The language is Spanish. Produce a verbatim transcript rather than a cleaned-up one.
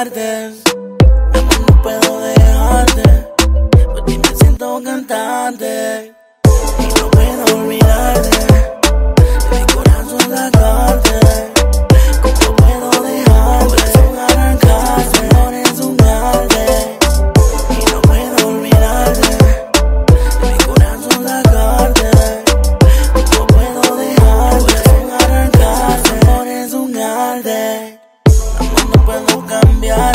olvidarte. Mi amor, no puedo dejarte, por ti me siento cantante. Y no puedo olvidarte, de mi corazón sacarte. ¿Cómo puedo dejarte? Corazón arrancarte, no eres un arte. Y no puedo olvidarte, de mi corazón sacarte. ¿Cómo puedo dejarte? Corazón arrancarte, no eres un arte. Amor, no puedo cambiar.